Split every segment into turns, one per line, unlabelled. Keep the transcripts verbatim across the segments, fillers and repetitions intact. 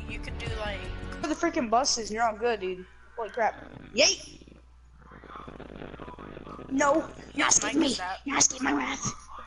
you could do like
For the freaking buses, you're all good, dude. Holy crap! Yay! No, you're not escaping me. You're not escaping my wrath.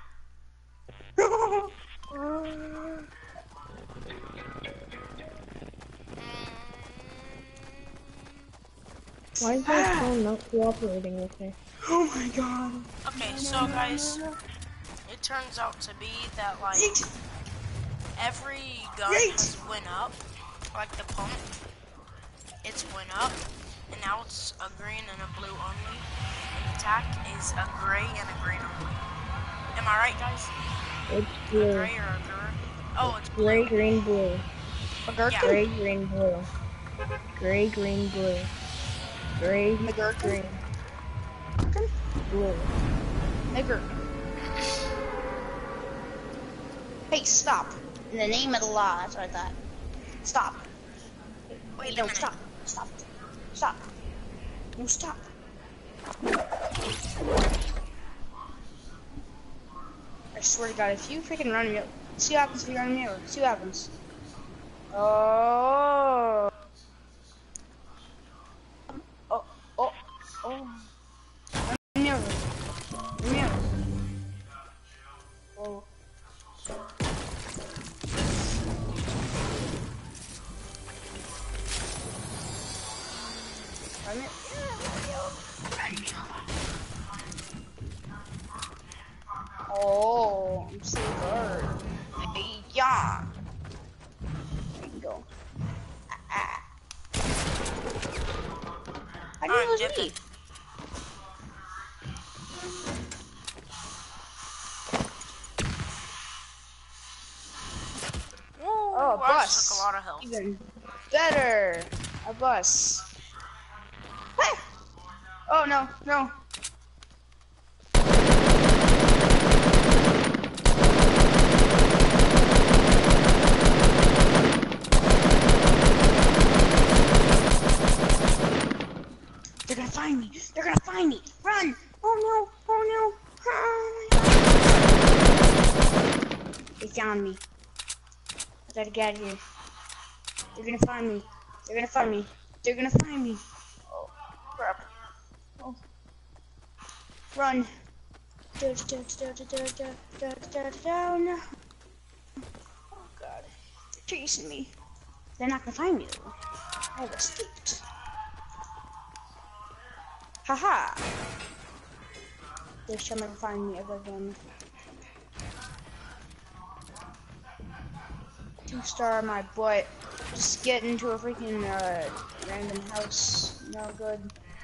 Why is my phone not cooperating with me?
Oh my god.
Okay, so guys, it turns out to be that like every gun has went up, like the pump, it's went up, and now it's a green and a blue only. And the tack is a gray and a green only. Am I right, guys?
It's blue.
A gray or a green? Oh, it's blue.
Gray, green, blue.
Yeah.
Gray, green, blue. Gray, green, blue. Gray,
McGurkin?
green, blue.
Nigger. Hey, stop. In the name of the law, that's what I thought. Stop.
Wait
Hey,
a
no,
minute.
stop. Stop. Stop. No, stop. I swear to God, if you freaking run me over, see what happens if you run me over. See what happens. Oh. Oh, oh, oh. Run me over. Run me over. Oh. Run me, run me over. Oh, I'm so hurt. Hey, yeah. There you go. Ah, ah. How do you lose me? Oh, a
I
bus.
just took a lot of health.
Even better. A bus. Ah! Oh no, no. They're gonna find me. They're gonna find me. Run! Oh no! Oh no! Oh my God. They found me. I gotta get out of here. They're gonna find me. They're gonna find me. They're gonna find me. Oh crap! Oh. Run! Do, do, do, do, do, do, do, do, do, no. Oh God! They're chasing me. They're not gonna find me though. I have escaped. Haha! They're trying to find me ever again. Two star my butt. Just get into a freaking uh, random house. No good.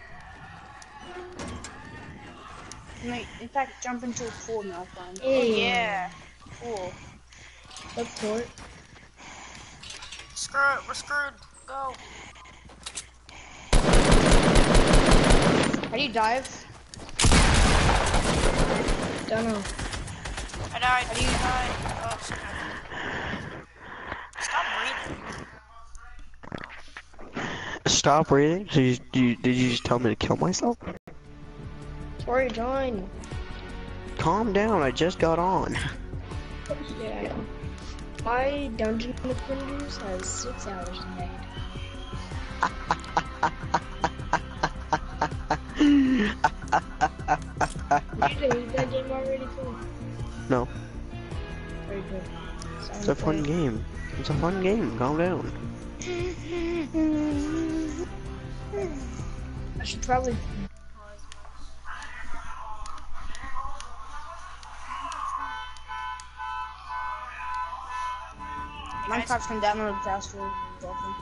Might, in fact, jump into a pool now. Fine.
Hey.
Oh yeah, cool.
Let's port.
Screw it, we're screwed. Go.
How do you dive?
Don't know.
I died. How do you die? Oh, shit. Stop breathing.
Stop breathing? So you, you, did you just tell me to kill myself?
Tori, join.
Calm down, I just got on.
Yeah, I know. My dungeon defenders has six hours made. Did you delete that game already, too?
No.
Very good.
It's a fun game. It's a fun game, calm down.
I should probably...
Minecraft can download faster. Welcome.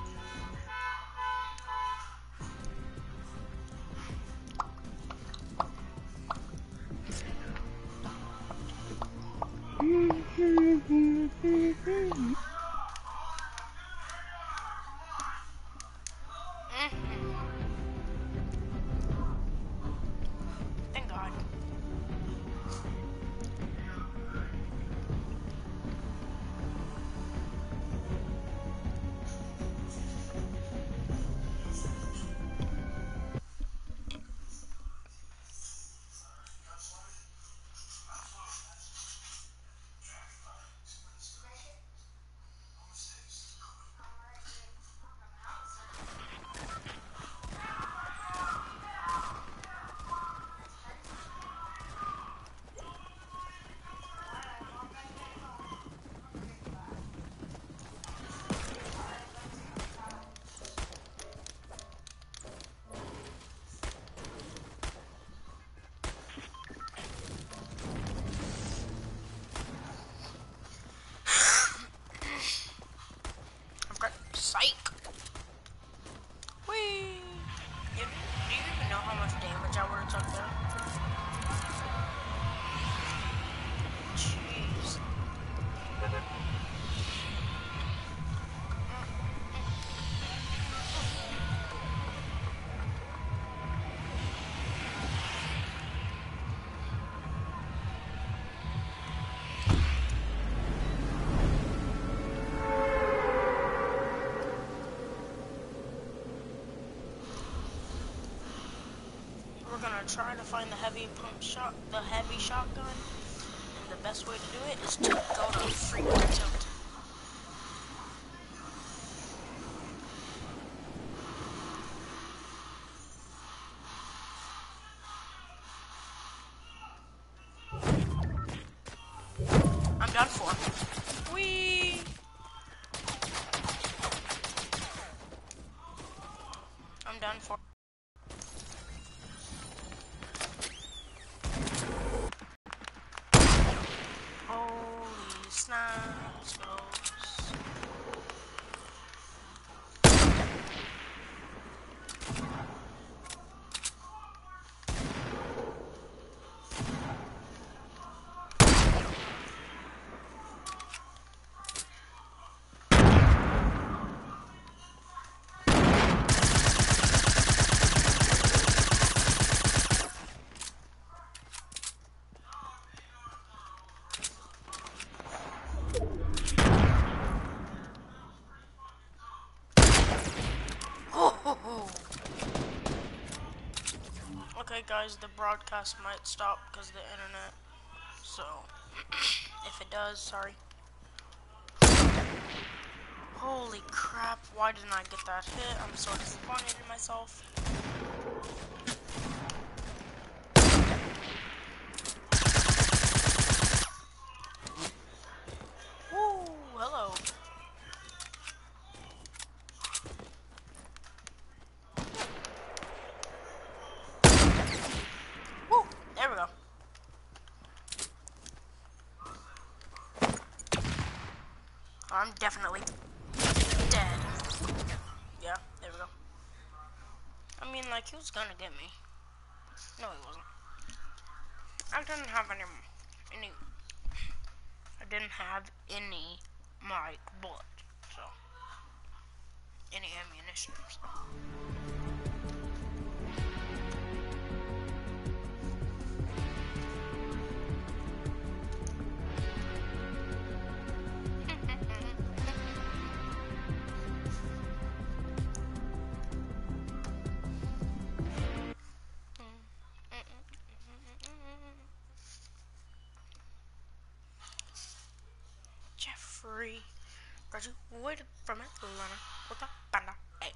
Thank God. gonna try to find the heavy pump shot, the heavy shotgun, and the best way to do it is to go to frequent tilt. I'm done for. Whee! I'm done for. Holy snaps, folks. Okay guys, the broadcast might stop because of the internet, so if it does, sorry. Holy crap, why didn't I get that hit? I'm so disappointed in myself. Woo, hello. Woo, there we go. I'm definitely dead. Yeah, there we go. I mean, like, he was gonna get me. No, he wasn't. I didn't have any, any, I didn't have any, my bullet, so, any ammunition, so. Jeffrey graduated from Atlanta with a panda. Hey.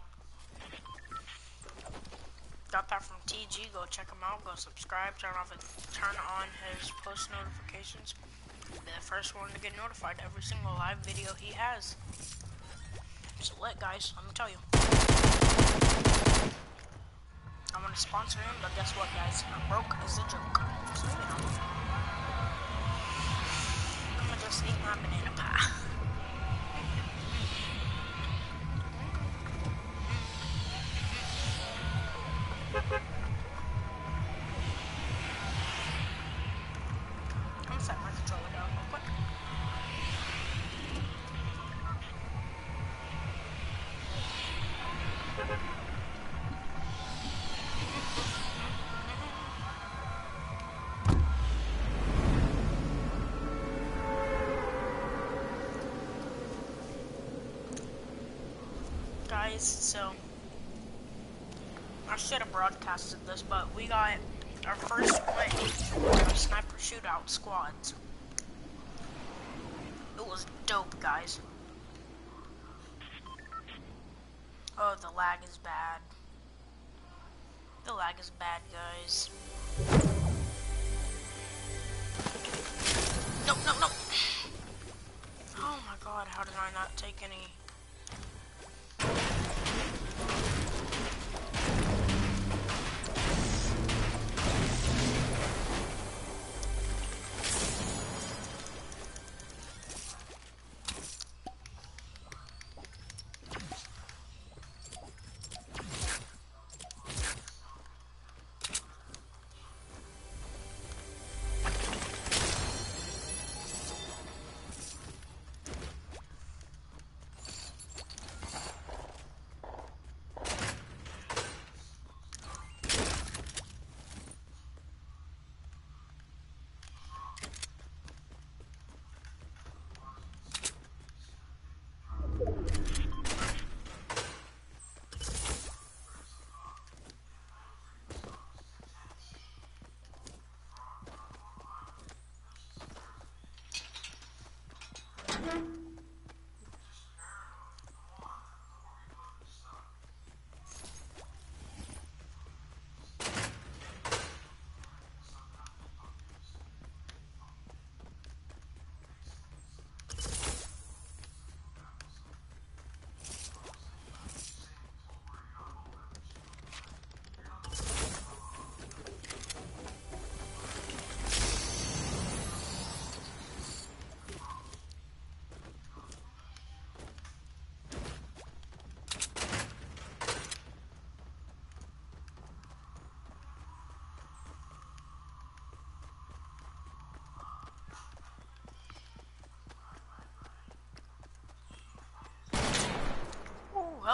Got that from T G. Go check him out. Go subscribe. Turn off. Turn on his post notifications. Be the first one to get notified every single live video he has. So lit, guys. Let me tell you. I want to sponsor him, but guess what, guys? I'm broke as a joke. So you know. I'm gonna just eat my banana pie. I'm set my controller down real quick. Guys, so I should have broadcasted this, but we got our first win of sniper shootout squads. It was dope, guys. Oh, the lag is bad. The lag is bad, guys. No, no, no. Oh my god, how did I not take any?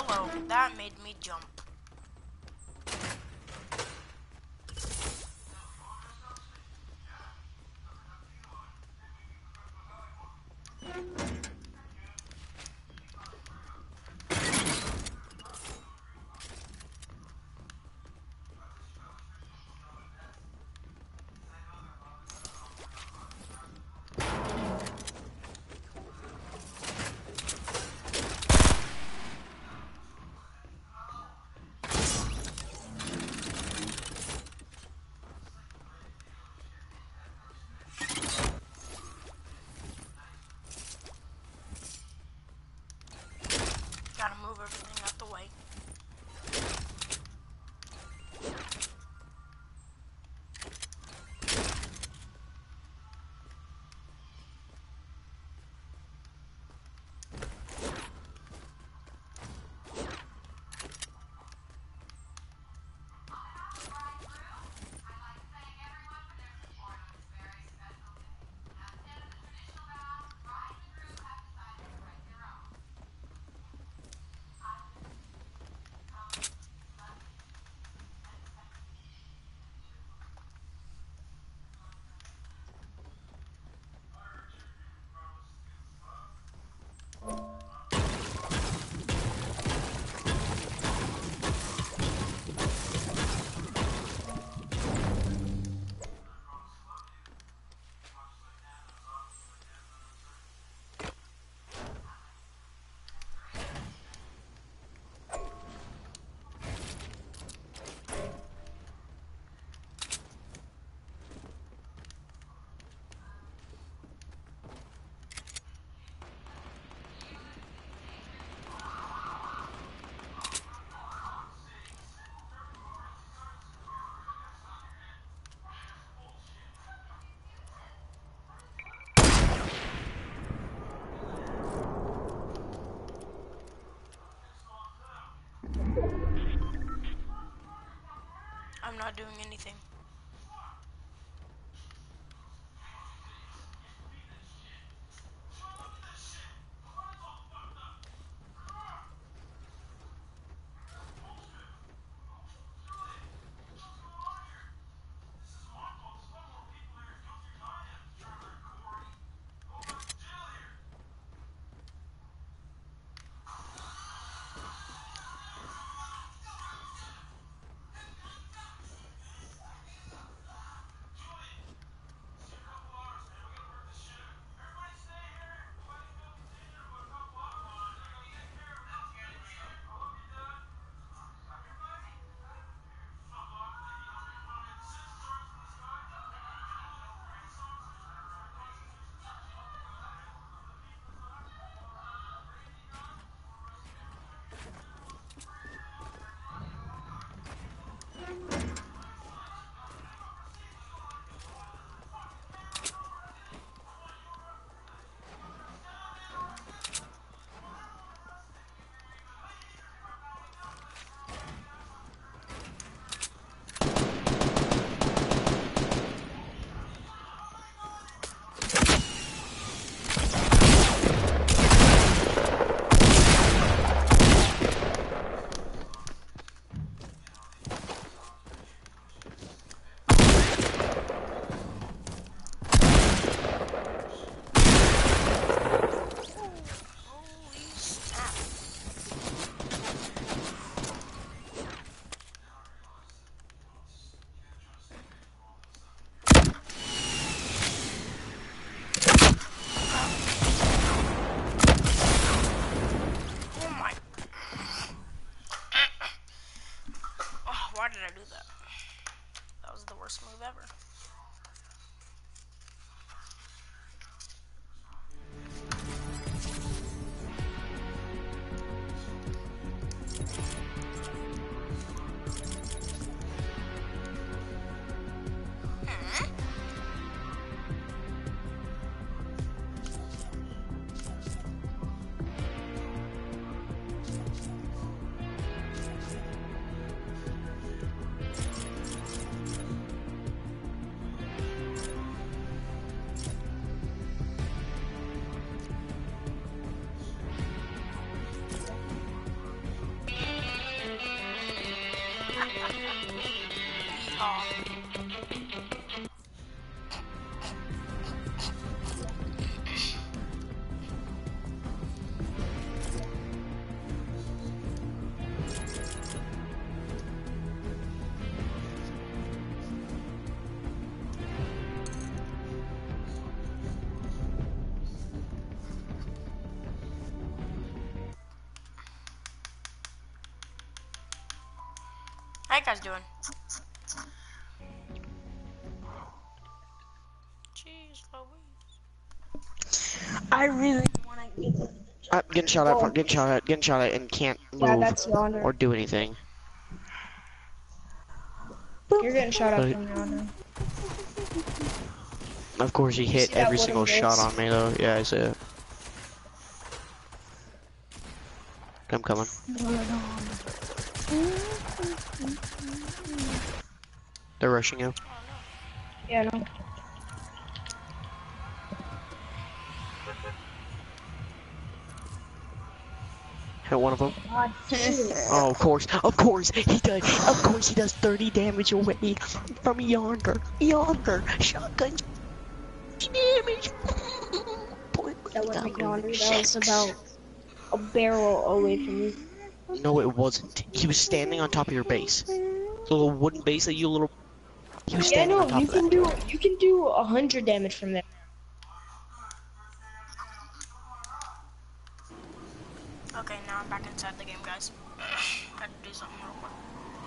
Whoa, that made me jump. Gotta move everything out the way. I'm not doing anything. Yeehaw. How you guys doing? Jeez Louise.
I really want to get.
I'm getting shot at, getting shot at, getting shot at, and can't
Yeah,
move
that's yonder.
or do anything.
You're getting shot at
But-
from yonder.
Of course, he hit
See that
every
wooden
single
base?
shot on me, though. Yeah, I see it. I'm coming. They're rushing you.
Yeah, no.
Hit one of them.
God,
Oh, of course, of course, he does. Of course, he does thirty damage away from yonder, yonder shotgun damage. Boy,
that
he
wasn't
got
yonder.
moving
That was
six.
about a barrel away from me.
No, it wasn't. He was standing on top of your base. The little wooden base that you little. He was
Yeah,
standing
no,
on top
you
of
can
that.
do you can do a hundred damage from there.
Okay, now I'm back inside the game, guys. Had to do something real quick.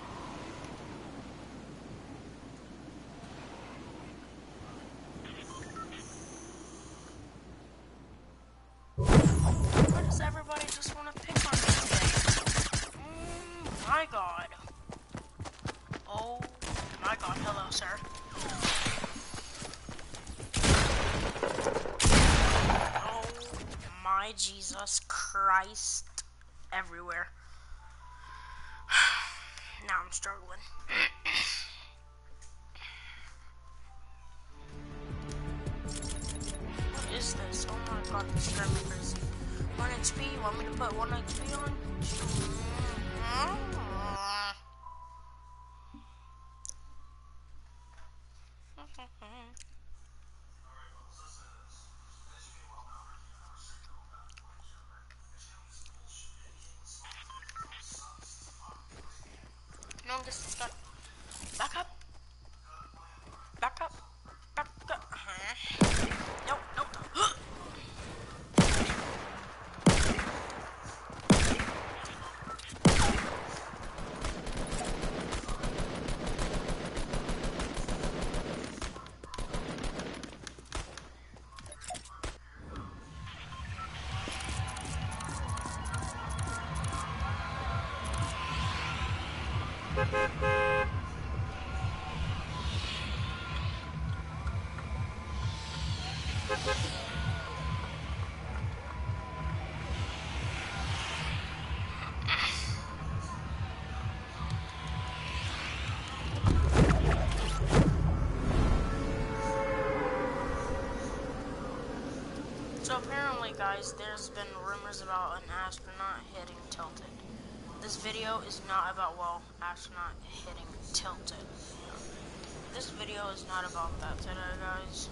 Why does everybody just want to pick on me today? Oh my god. Oh my god, hello, sir. Oh my Jesus Christ. Everywhere. Now I'm struggling. What is this? Oh my god, this is driving me crazy. one H P? You want me to put one H P on? No, this is good. Back up. Back up. Back up. Uh-huh. Nope, nope. So apparently, guys, there's been rumors about an astronaut hitting tilted. This video is not about, well, astronaut hitting tilted. This video is not about that today, guys.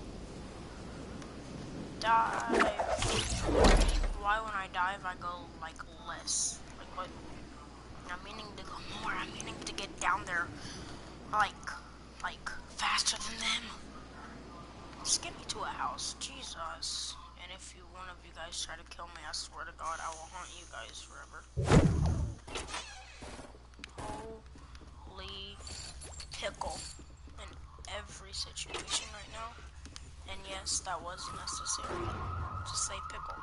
Dive. Why when I dive I go like less? Like what? I'm meaning to go more. I'm meaning to get down there like, like faster than them. Just get me to a house, Jesus. And if you, one of you guys try to kill me, I swear to God, I will haunt you guys forever. Holy pickle in every situation right now. And yes, that was necessary. Just say pickle.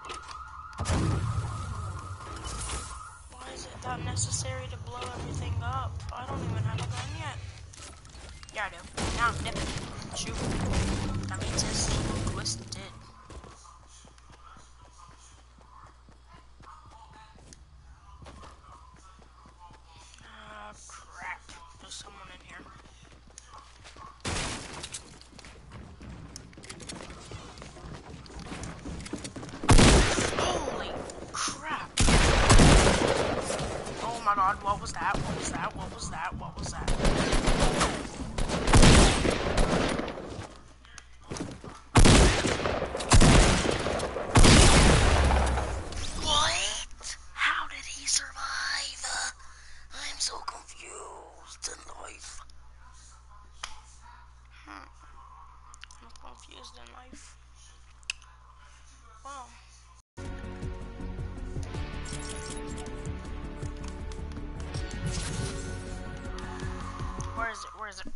Why is it that necessary to blow everything up? I don't even have a gun yet. Yeah, I do. Now I'm dipping. Shoot. That means it's twisted. Ah, uh, crap. There's someone in here. Holy crap. Oh my god. god, what was that? What was that? What was that? What was that? What? How did he survive? I'm so confused in life. Hmm. I'm confused in life. Wow. Where is it? Where is it?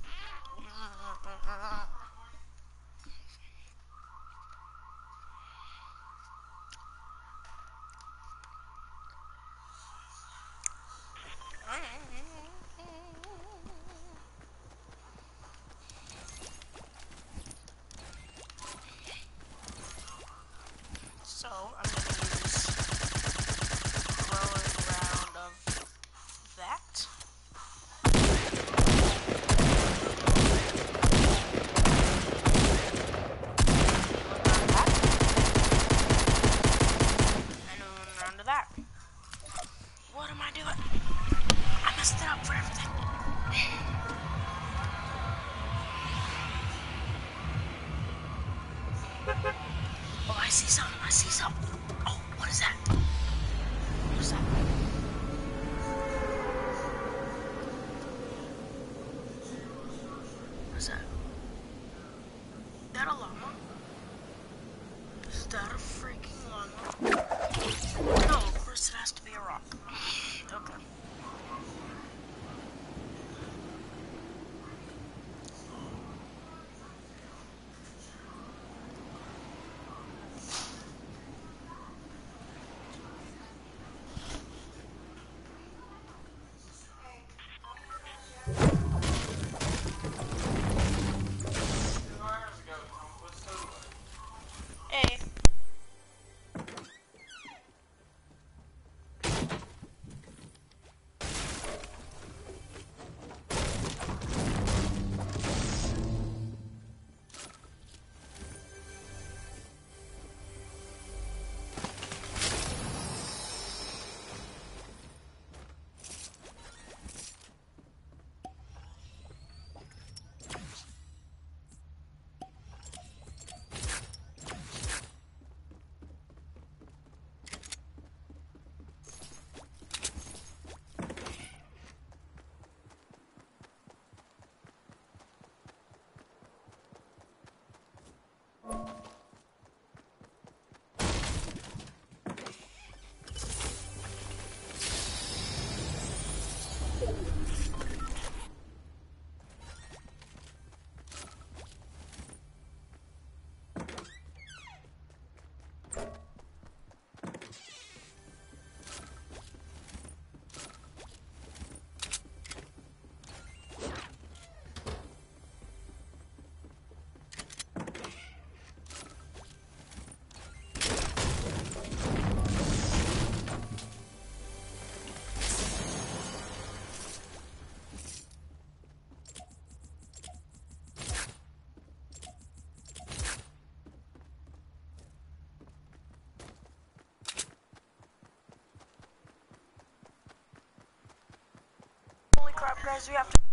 So, I'm going to use growing round of that. That. What am I doing? I messed it up for everything. Oh, I see something. I see something. Oh, what is that? What is that? What is that? Is that a llama? Is that a freaking llama? No, of course it has to be a rock. Okay. Hey. Holy crap, guys, we have to.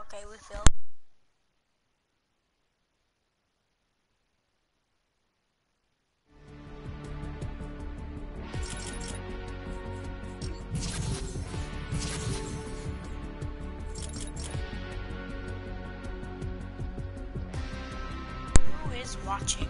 Okay, we feel. Who is watching?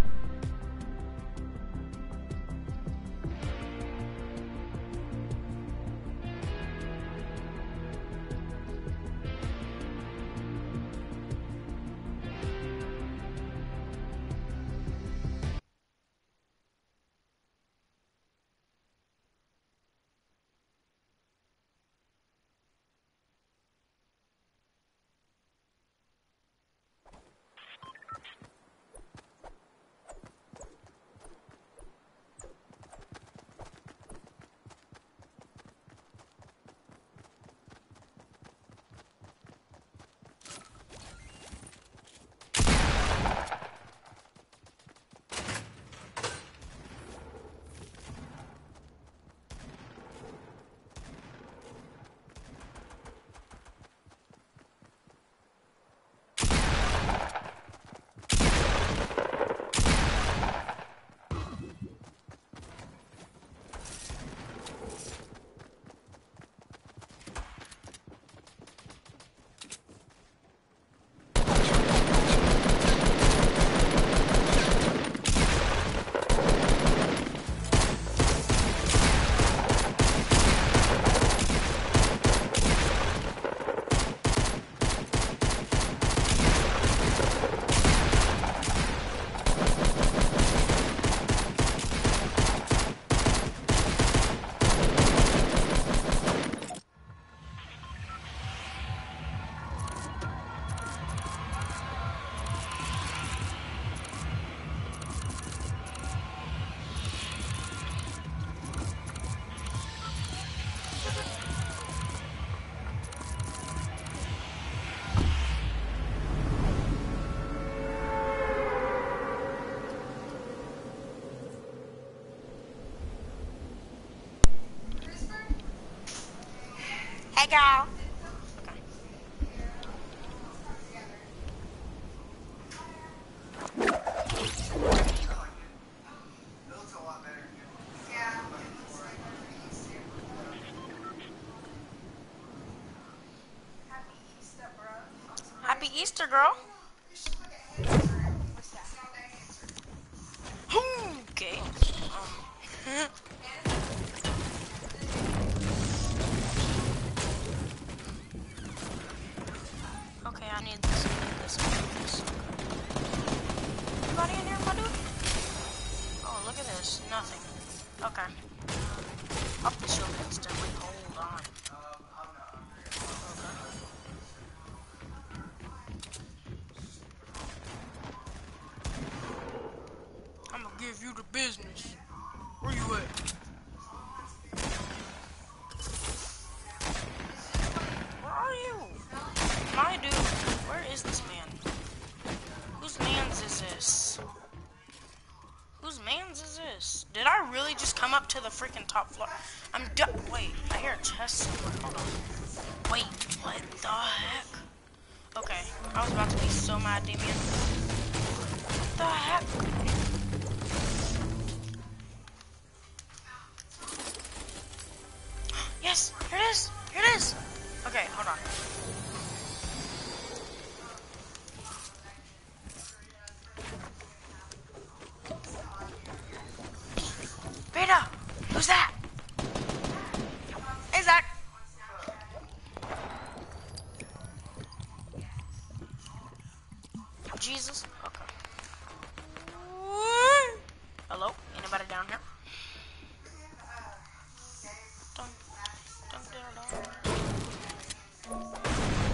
Hey, girl. Okay. Happy Easter, girl. Okay. Um. Okay, I need this, I need this, I need this. Anybody in here, my dude? Oh, look at this. Nothing. Okay. Up the shield instantly. Hold on. Okay. I'm gonna give you the business. Where you at? Where are you? My dude, where is this man? Whose man's is this? Whose man's is this? Did I really just come up to the freaking top floor? I'm done. Wait, I hear a chest somewhere. Hold on. Wait, what the heck? Okay, I was about to be so mad, Damien. What the heck? Yes, here it is. Here it is. Okay, hold on. Beta, who's that? Hey, Zach. Jesus. Okay. Hello? Anybody down here? Dun, dun, dun, dun.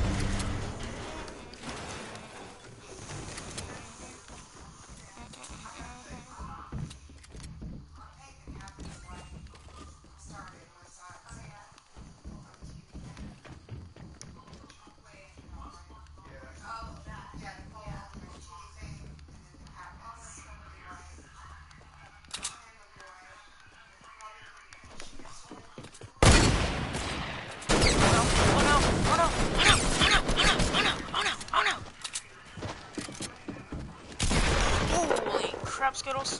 Skittles.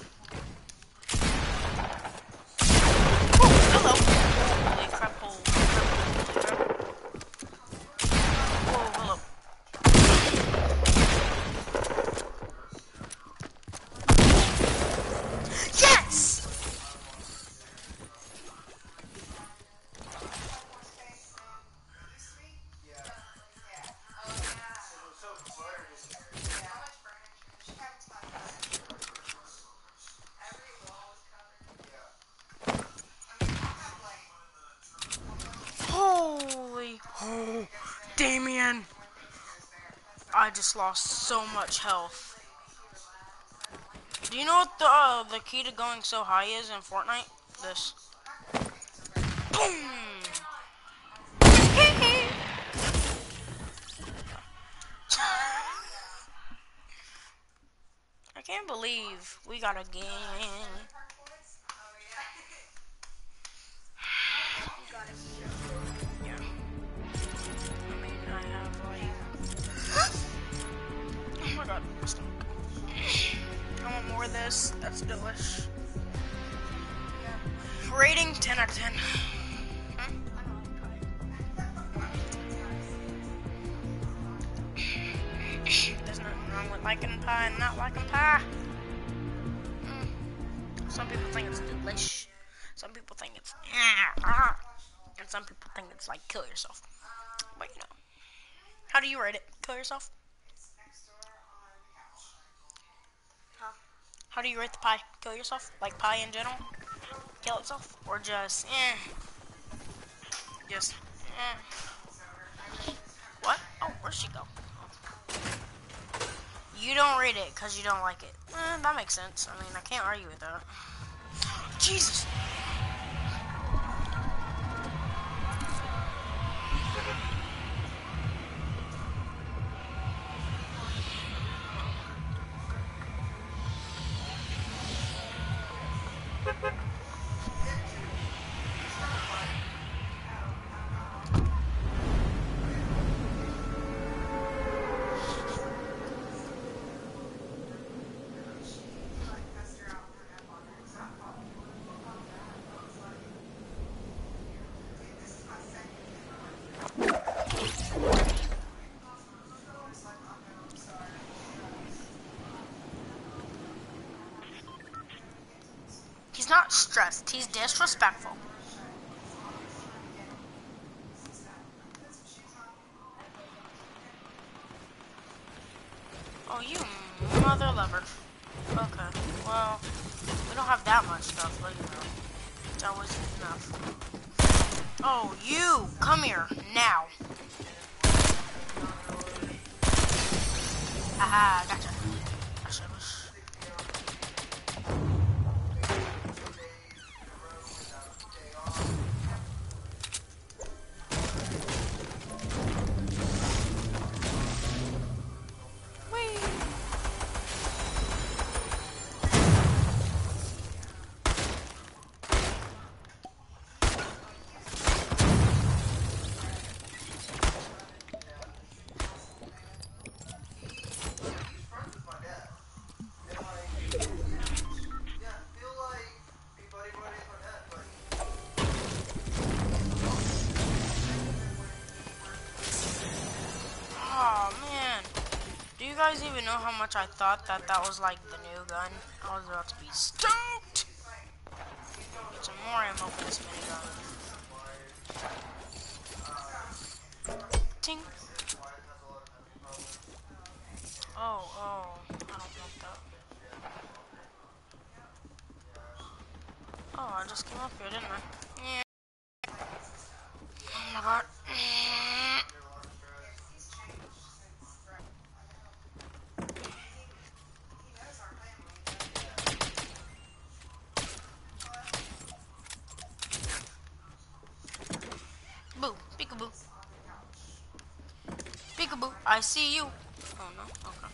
Oh, hello. Holy crap, holy crap, holy crap. Whoa, hello. Yes! Holy, oh, Damien. I just lost so much health. Do you know what the uh, the key to going so high is in Fortnite? This. Boom! I can't believe we got a game. Yeah. I mean, I have like. Oh my god, my stomach. I want more of this. That's delish. Rating ten out of ten. Huh? There's nothing wrong with liking pie and not liking pie. Mm. Some people think it's delish. Some people think it's ah, and some people think it's like kill yourself. But you know, how do you rate it? Kill yourself? How do you rate the pie? Kill yourself? Like pie in general? Kill itself? Or just eh? Just eh? What? Oh, where'd she go? You don't rate it because you don't like it. Eh, that makes sense. I mean, I can't argue with that. Jesus! He's not stressed. He's disrespectful. Oh, you mother lover. Okay, well, we don't have that much stuff, but you know, it's always enough. Oh, you! Come here, now. Aha, gotcha. Gotcha. Oh man, do you guys even know how much I thought that that was like the new gun? I was about to be stoked. Get some more ammo for this minigun. Ting. Oh, oh, I don't want that. Oh, I just came up here, didn't I? Yeah. Oh my god. Boo, peekaboo. Peekaboo, I see you. Oh no, okay.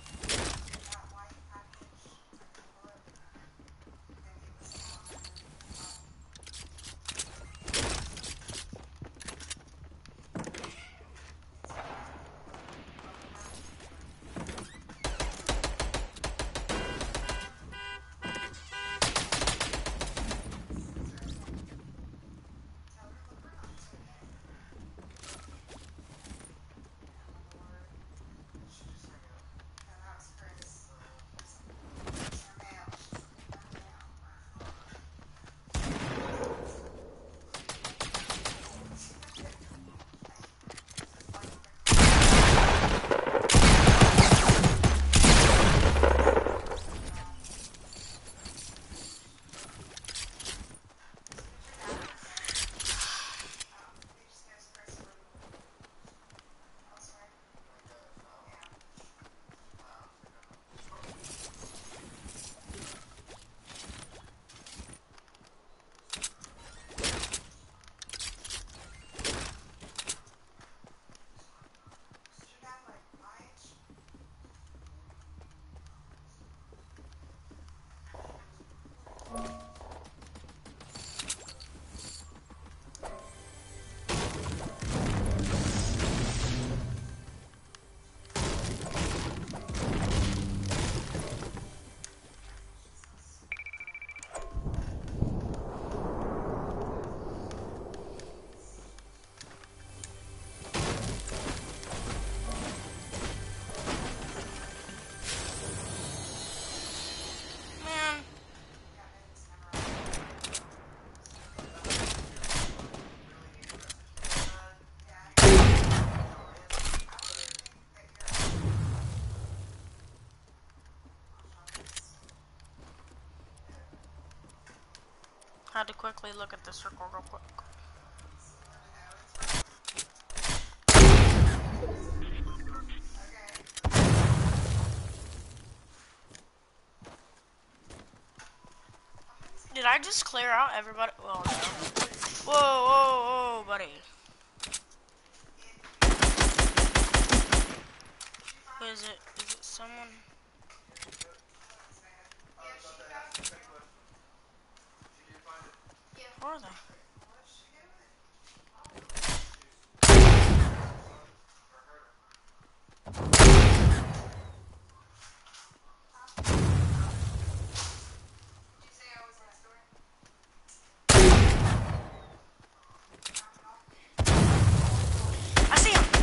Had to quickly look at the circle real quick. Did I just clear out everybody? Well, no. Whoa, whoa, whoa, buddy. Who is it? Is it someone? Where are they? I see him.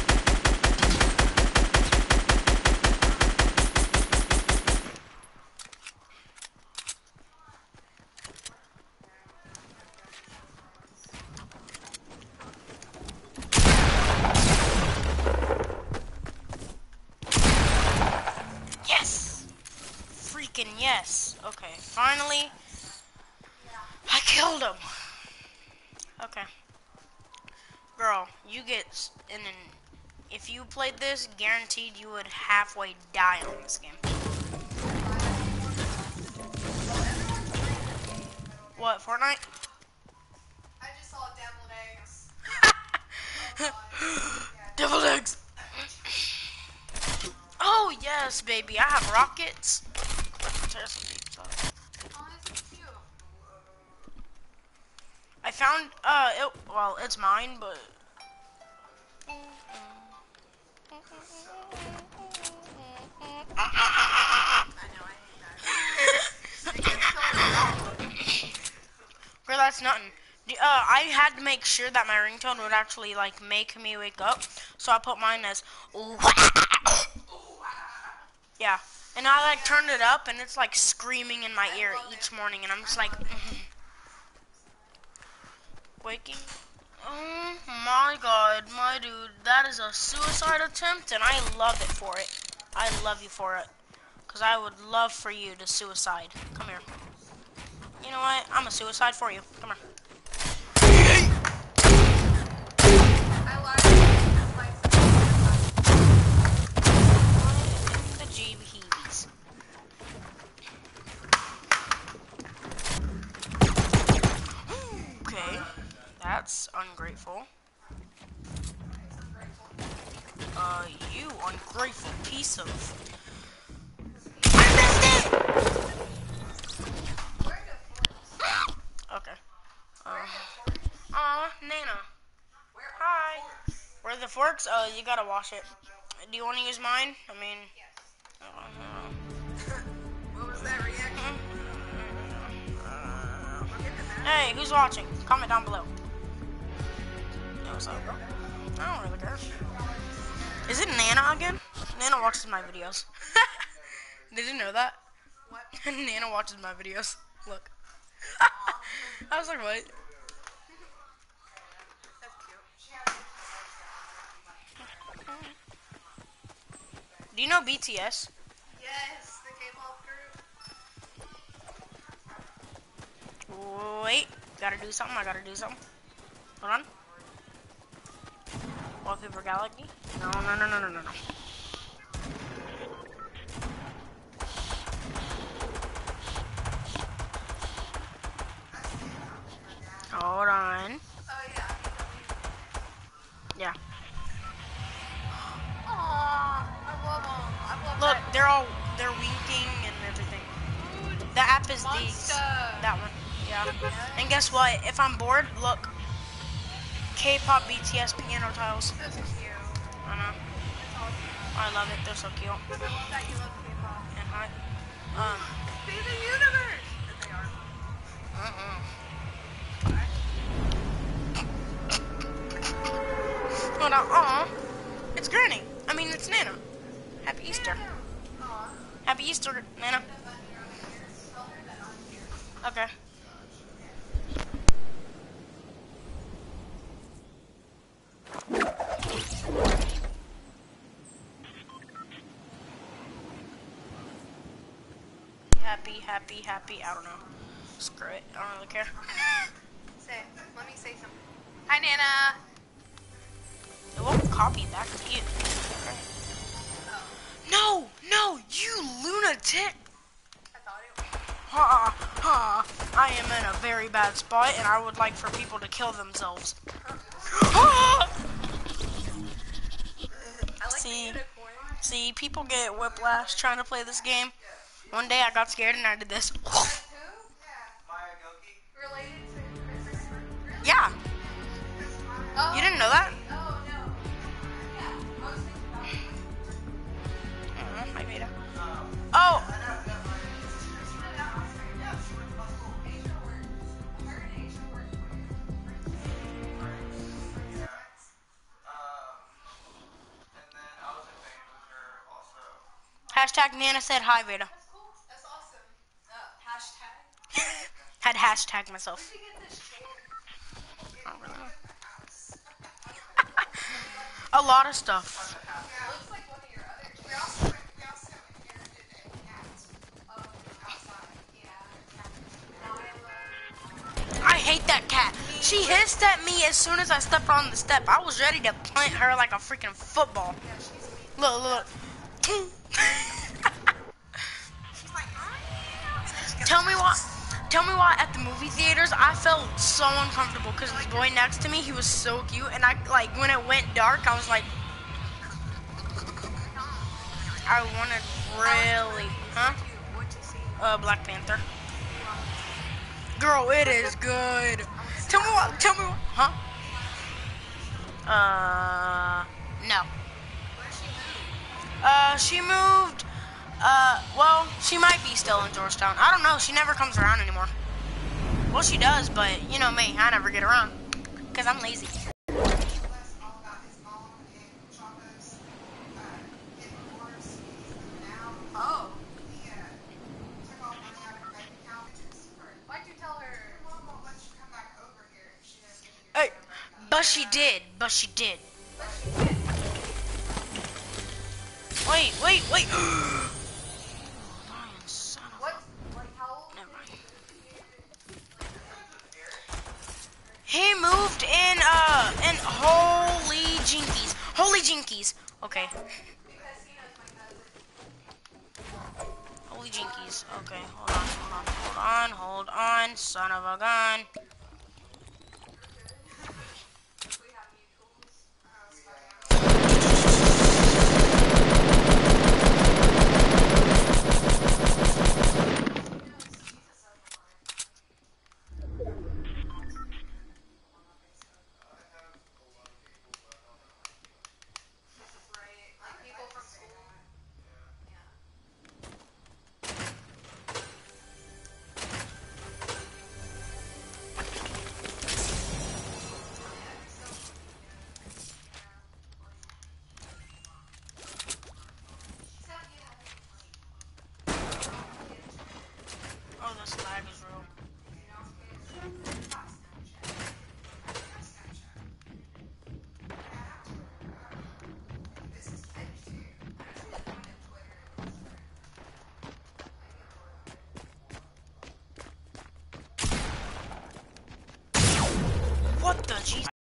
Yes! Freaking yes. Okay, finally, I killed him. Okay. Girl, you get, s- and then, if you played this, guaranteed you would halfway die on this game. What, Fortnite?
I just saw deviled eggs.
Deviled eggs! Oh, yes, baby, I have rockets.
Oh, this is cute.
I found, uh, it, well, it's mine, but...
I know, I hate that. It gets so
Girl, that's nothing. The- Uh, I had to make sure that my ringtone would actually, like, make me wake up, so I put mine as... Yeah, and I, like, turned it up, and it's, like, screaming in my ear each morning, and I'm just like... Waking... Oh my god, my dude, that is a suicide attempt, and I love it for it. I love you for it. Because I would love for you to suicide. Come here. You know what? I'm a suicide for you. Come here.
I lied. That's my
The jeebie-heebies. Okay. That's ungrateful. Uh, you ungrateful piece of... I missed it! Okay. Uh, aw, Nana. Hi. Where are the forks? Oh, you gotta wash it. Do you want to use mine? I mean... Uh,
What was that reaction?
hey, who's watching? Comment down below. Yo, what's up, bro? I don't really care. Is it Nana again? Nana watches my videos. Did you know that?
What?
Nana watches my videos. Look. I was like, what?
That's cute.
Do you know B T S?
Yes, the K-pop group.
Wait. Gotta do something. I gotta do something. Hold on. Wallpaper Galaxy? No, no, no, no, no, no, no. Hold on.
Oh, yeah.
Yeah.
Aw, I love them. I love
Look,
that.
they're all, they're winking and everything. The app is these.
Monster.
That one. Yeah. And guess what? If I'm bored, look. K-pop, B T S, piano tiles.
Those are cute.
I know.
That's awesome.
I love it. They're so cute.
I love that you love K-pop.
And I, um,
Steven Universe! That they are.
uh-uh. Hold on. Aw. It's Granny. I mean, it's Nana. Happy Easter.
Aw.
Happy Easter, Nana. Okay. Happy, happy, happy. I don't know. Screw it. I don't really care.
Say, let me say something. Hi, Nana.
It won't copy back to you. No, no, you lunatic!
I thought it was.
Ha, ha. I am in a very bad spot, and I would like for people to kill themselves.
I like
See,
the unicorn.
see, people get whiplash trying to play this game. One day I got scared and I did this.
Who? Related to Christopher? Really?
Yeah,
Oh,
you didn't know that?
Oh, no. Yeah, I was thinking about it.
Uh, hi, Veda. Oh, hashtag Nana said hi, Veda.
That's cool. That's awesome. Uh, hashtag.
Had hashtag myself.
Where'd you get this chair?
I don't really know. A lot of stuff.
It looks like one of your others. We also, we also inherited a cat. Um, outside. Yeah.
I hate that cat. She hissed at me as soon as I stepped on the step. I was ready to plant her like a freaking football.
Yeah, she's mean.
Look, look, look.
She's like, ah.
Tell me why. Tell me why at the movie theaters I felt so uncomfortable because this boy next to me, he was so cute, and I like when it went dark, I was like, I wanted really, huh?
What'd you see?
Uh, Black Panther. Girl, it is good. Tell me what. Tell me what. Huh? Uh, no.
Where'd she move?
Uh, she moved. Uh, well, she might be still in Georgetown. I don't know. She never comes around anymore. Well, she does, but you know me. I never get around because I'm lazy.
Oh. Why'd you tell her?
Hey, but she did. But she did.
But she did.
Wait, wait, wait. Lion, son of a-
What? Like how old?
Never mind. He moved in, uh, in Holy Jinkies. Holy Jinkies. Okay. Holy Jinkies. Okay, hold on, hold on, hold on, hold on, son of a gun.
Like people from school. Yeah.
Oh, this lag is real. What the jeez?